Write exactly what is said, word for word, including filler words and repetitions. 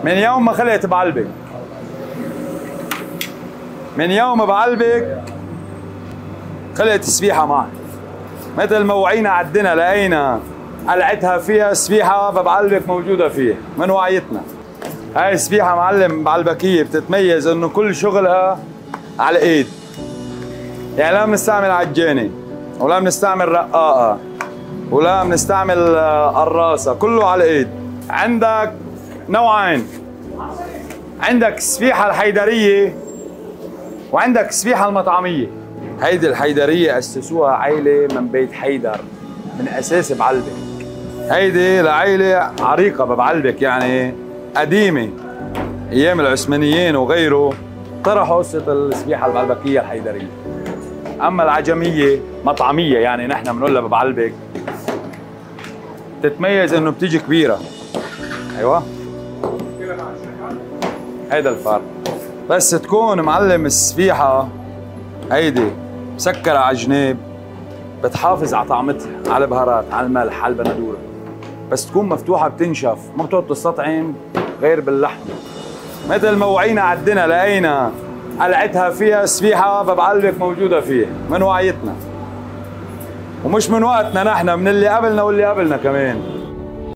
من يوم ما خلقت بعلبك، من يوم بعلبك خلقت سبيحة معك. مثل ما وعينا عدنا لقينا قلعتها فيها سبيحة ببعلبك موجودة فيها من وعيتنا. هاي سبيحة معلم بعلبكية بتتميز انه كل شغلها على الايد، يعني لا بنستعمل عجانة ولا بنستعمل رقاقة ولا بنستعمل قراصة، كله على الايد. عندك نوعين، عندك السبيحة الحيدرية وعندك السبيحة المطعمية. هيدي الحيدرية أسسوها عائلة من بيت حيدر من أساس بعلبك. هيدي لعائلة عريقة ببعلبك، يعني قديمة أيام العثمانيين وغيره طرحوا قصة السبيحة البعلبكية الحيدرية. أما العجمية مطعمية، يعني نحن بنقولها ببعلبك، تتميز إنه بتيجي كبيرة. أيوه هيدا الفرق. بس تكون معلم السبيحة هيدي مسكرة على جناب بتحافظ على طعمتها، على البهارات، على الملح، على البندورة. بس تكون مفتوحة بتنشف، ما بتقعد تستطعم غير باللحم. مثل ما وعينا عدنا لقينا قلعتها فيها سبيحة ببعلبك موجودة فيها من وعيتنا، ومش من وقتنا نحن، من اللي قبلنا واللي قبلنا كمان.